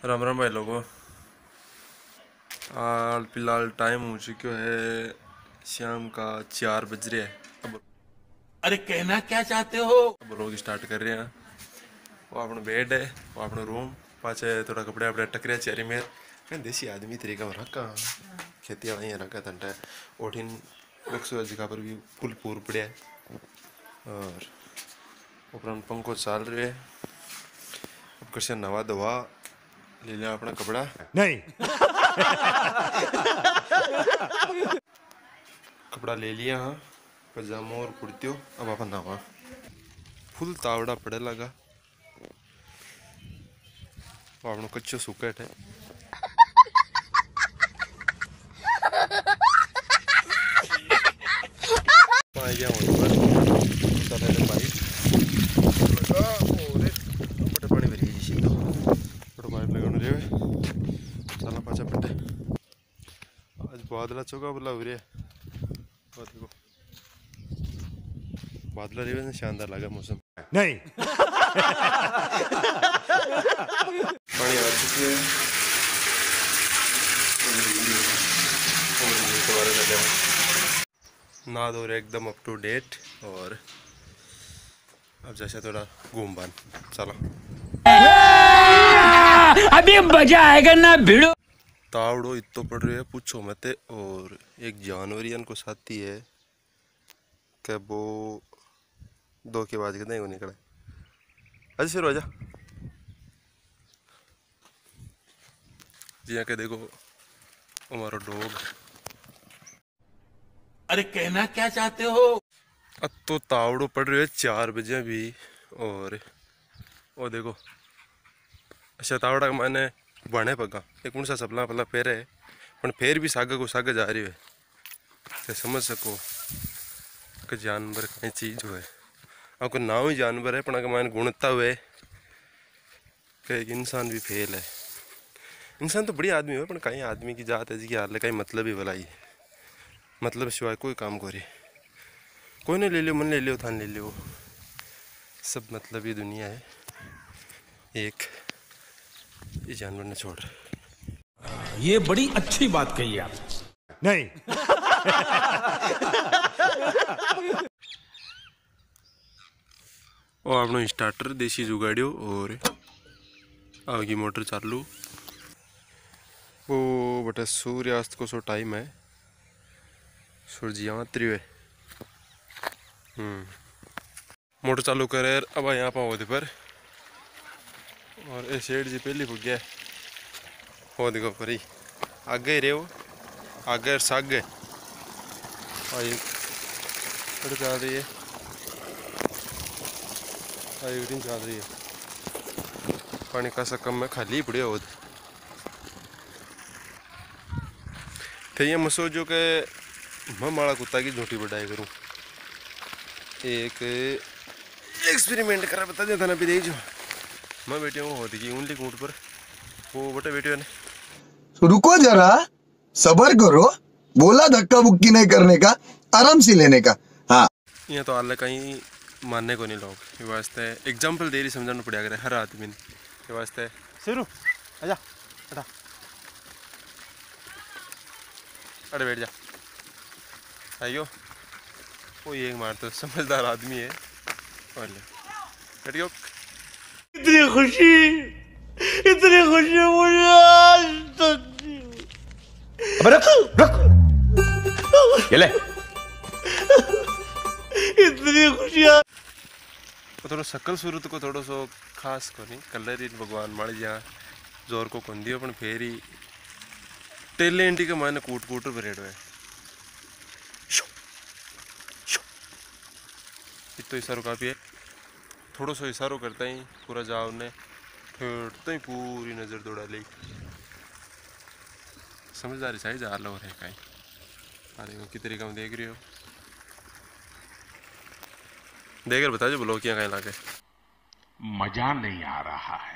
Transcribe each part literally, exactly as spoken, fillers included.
राम राम भाई लोगों। हाल फिलहाल टाइम हो चुका है शाम का चार बज रहे हैं। अब अरे कहना क्या चाहते हो? अब लोग स्टार्ट कर रहे हैं। वो अपना बेड है, वो अपना रूम पाचे थोड़ा कपड़े अपने टकरिया चेरी में कहीं देसी आदमी तरीका में रखा खेती वाला ही रखा तंटा ओठिन बक्सो जगह पर भी फुल पूर पड़े और ऊपर पंखो चल रहे है। अब कैसे नवा दवा ले लिया अपना कपड़ा नहीं कपड़ा ले लिया हाँ पजामा और कुर्तियों। अब अपन नवा फुल तावड़ा पड़े लगा आपनो कच्चो सुकेट है। आ गया वहीं पर चला ले पाइप लगा और बटे पानी भरी जी तो बटे पाइप लगाने रे चला पाचा पटे आज बादला चौका बुला हुए और देखो बादला रे ने शानदार लगा मौसम नहीं पानी आ चुकी है ना दो एकदम अप टू डेट और अब जैसे थोड़ा घूम बान चलो अभी मजा आएगा ना भिड़ो। तावड़ो इतो पड़ रही है पूछो मत। और एक जानवरियन को साथी है कि वो दो के बाद कितने को निकले अच्छा फिर आजा जी के देखो हमारा डॉग। अरे कहना क्या चाहते हो? अब तो तावड़ो पड़ रही है चार बजे भी और वो देखो अच्छा तावड़ा का मैंने बने पगा एक मुंडा सपला पला फेर है पर फेर भी सागे को सागे जा रही है तो समझ सको कि जानवर कई चीज है आपको नाम ही जानवर है पर मैंने गुणता हुए कि एक इंसान भी फेल है। इंसान तो बड़ी आदमी है पर कहीं आदमी की जात है जी की हाल है कहीं मतलब ही भलाई मतलब सिवाय कोई काम करे कोई ने ले लियो मन ले लियो थान ले लियो सब मतलब ये दुनिया है एक ये जानवर ने छोड़ ये बड़ी अच्छी बात कही आप। नहीं और आपनो स्टार्टर देसी जुगाड़ियो और आगे मोटर चालू वो बटे सूर्यास्त को सो टाइम है सूरज यहाँ त्रिवे हम्म मोटर चालू करे अब यहाँ पाओ पर और ये शेड जी पहली पुग गया हो देखो परी आगे रे वो आगे सागे आई चल रही है आई चल रही है पानी का सा कम में खाली पड़े हो फिर ये मसो जो के मैं माड़ा कुत्ता की झूठी बढ़ाई करूँ एक एक्सपेरिमेंट करा बता दिया था ना भी देख जो मैं बेटियों को होती की उंगली कूट पर वो बटे बेटियों ने रुको जरा सबर करो बोला धक्का बुक्की नहीं करने का आराम से लेने का। हाँ ये तो हाल कहीं मानने को नहीं लोग ये वास्ते एग्जाम्पल दे रही समझाना पड़ा करे हर आदमी के वास्ते सिरू आजा हटा अरे बैठ जा आइयो वो ये मार तो समझदार आदमी है और ले बैठ गयो। इतनी खुशी इतनी खुशी मुझे आज तक अब रख रख ये ले इतनी खुशियाँ तो थोड़ा सकल सूरत को थोड़ा सो खास को नहीं कलर ही भगवान माड़ी जहाँ जोर को कौन दियो अपन फेरी टेलेंटी के मायने कूट कूट भरेड़ है इतो इशारो काफी है थोड़ा सा इशारो करता ही पूरा जाओ ने फिर ही पूरी नजर दौड़ा ली समझदारी सही जा लो है कहीं अरे वो किस तरीका में देख रही हो देख कर बता जो ब्लॉक किया कहीं लाके मजा नहीं आ रहा है।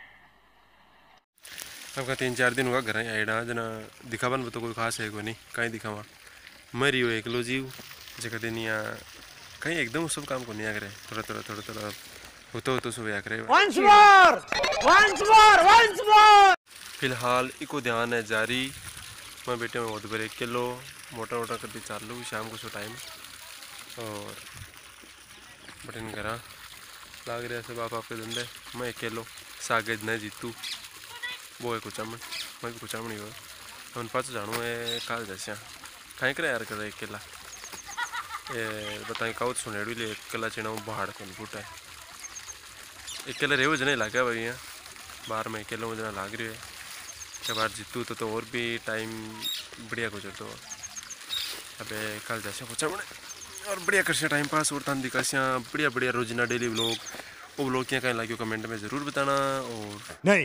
आपका तीन चार दिन हुआ घर आईडा जना दिखावन तो कोई खास है को नहीं कहीं दिखावा मरी हो एक लो जीव जगह दिन यहाँ कहीं एकदम सब काम को नहीं आ करे थोड़ा थोड़ा थोड़ा थोड़ा होता होता सुबह आ करे once more once more once more फिलहाल इको ध्यान है जारी। मैं बेटे में बहुत बड़े एक किलो मोटा मोटा करती चालू शाम को सो टाइम और बटन करा लाग रहा से बाप आपके धंधे। मैं एक किलो सागे न जीतू वो है कुचामण मैं भी कुचामण ही हो हम पास जानू है काल जैसा कहीं करे यार कर एक किला ये बताएं काउत सुनेड़ी ले एक किला चिना बाहर कौन फुटा है एक किला रेव जने लगा भाई यहाँ बाहर में एक किलो जना लाग रही है क्या बार जीतू तो, तो और भी टाइम बढ़िया गुजर तो अबे कल जैसे कुचामण और बढ़िया कर टाइम पास और तान दिखा बढ़िया बढ़िया रोजाना डेली व्लॉग वो व्लॉग क्या कहीं लगे कमेंट में ज़रूर बताना और नहीं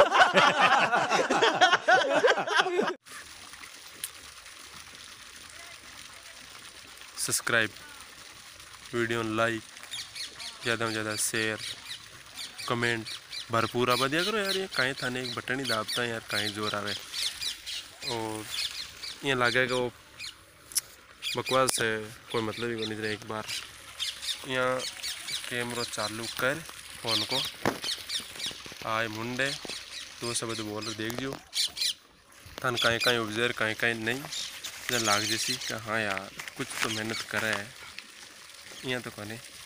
सब्सक्राइब वीडियो लाइक ज़्यादा से ज़्यादा शेयर कमेंट भरपूर आबा दिया करो यार। ये कहीं थाने एक बटन ही दाबता है यार कहीं जोर आवे और ये लगेगा वो बकवास है कोई मतलब ही नहीं। एक बार यहाँ कैमरा चालू कर फोन को आए मुंडे दो शब्द बोल देख जो थान कहीं कहीं ऑब्जर्व कहीं कहीं नहीं जब लाग जैसी कि हाँ यार कुछ तो मेहनत करे है यहाँ तो कोने